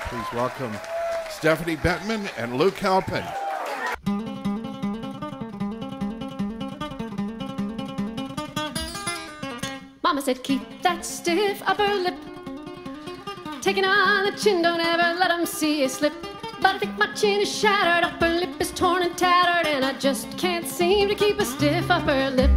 Please welcome Stephanie Bettman and Luke Halpin. Mama said, keep that stiff upper lip. Taking on the chin, don't ever let them see you slip. But I think my chin is shattered, upper lip is torn and tattered, and I just can't seem to keep a stiff upper lip.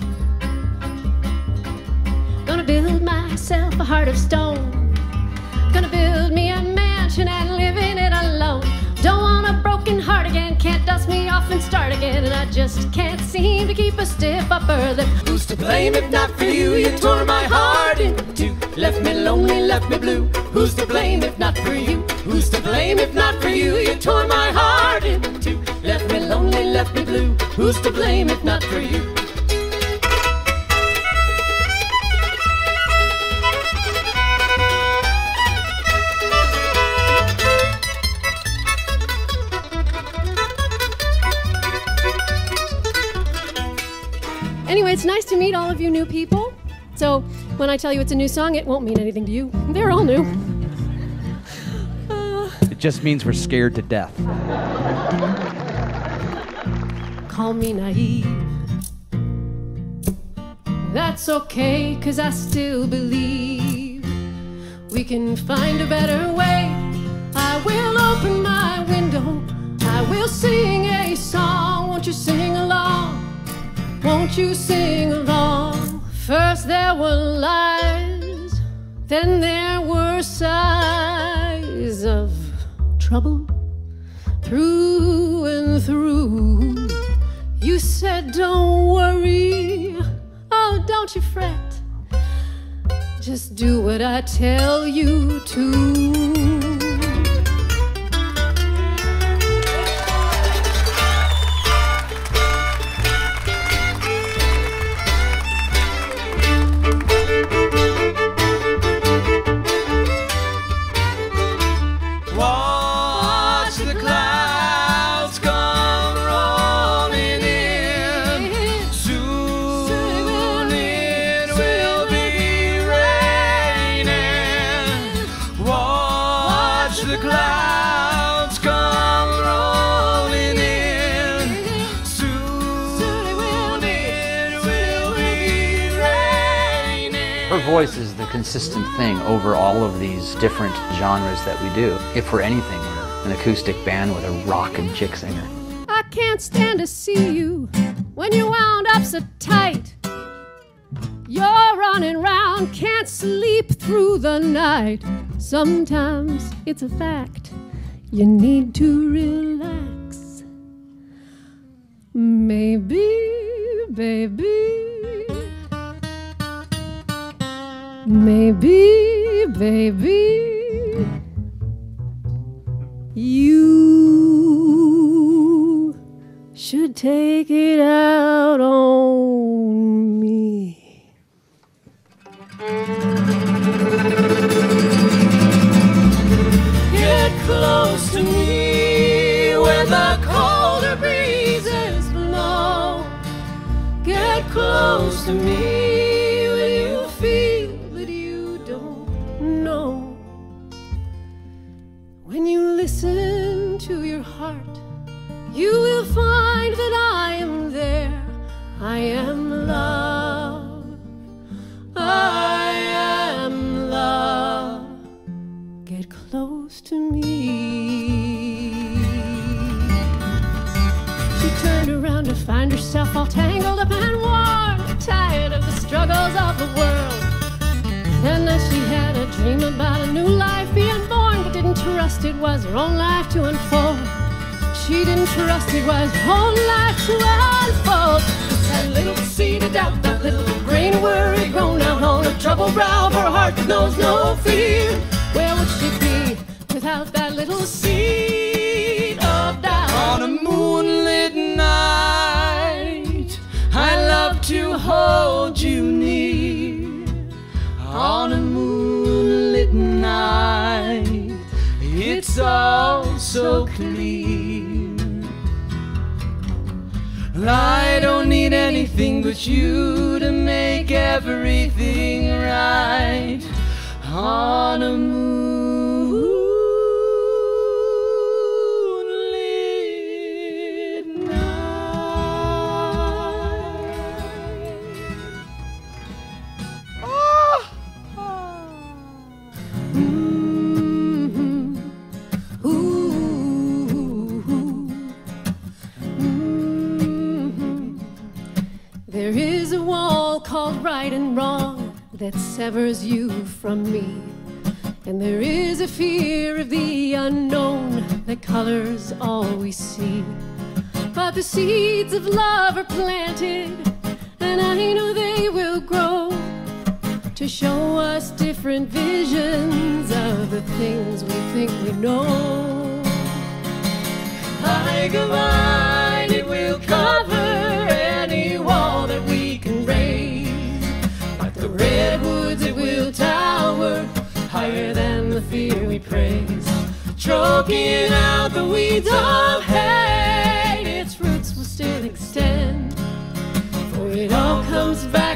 Gonna build myself a heart of stone. Gonna build me a mansion and live in it alone. Don't want a broken heart again, can't dust me off and start again, and I just can't seem to keep a stiff upper lip. Who's to blame if not for you? You tore my heart in two, left me lonely, left me blue. Who's to blame if not for you? Who's to blame if not for you? You tore my heart in two, left me lonely, left me blue. Who's to blame if not for you? Anyway, it's nice to meet all of you new people. So when I tell you it's a new song, it won't mean anything to you. They're all new. It just means we're scared to death. Call me naive. That's okay, 'cause I still believe we can find a better way. I will open my window. I will sing a song. Won't you sing along? Won't you sing along? First there were lies, then there were sighs of trouble through and through. You said don't worry, oh don't you fret, just do what I tell you to. Voice is the consistent thing over all of these different genres that we do. If we're anything, we're an acoustic band with a rock and chick singer. I can't stand to see you when you're wound up so tight. You're running round, can't sleep through the night. Sometimes it's a fact, you need to relax. Maybe, baby, maybe, baby, you should take it out on me. Get close to me when the colder breezes blow. Get close to me when you feel know. When you listen to your heart, you will find that I am there. I am love. I am love. Get close to me. She turned around to find herself all tangled up and worn, tired of the struggles of the world. And then she had a dream about a new life being born, but didn't trust it was her own life to unfold. She didn't trust it was her own life to unfold. It's that little seed of doubt, that little grain of worry grown out on a troubled brow for a heart that knows no fear. Where would she be without that little seed of doubt? On a moonlit night, I love to hold you near. On a moonlit night, it's all so clear. I don't need anything but you to make everything right. On a moonlit right and wrong that severs you from me. And there is a fear of the unknown that colors all we see. But the seeds of love are planted, and I know they will grow to show us different visions of the things we think we know. Like a vine, it will cover any wall that we can raise. Like the redwoods, it will tower higher than the fear we praise. Choking out the weeds of hate, its roots will still extend, for it all comes back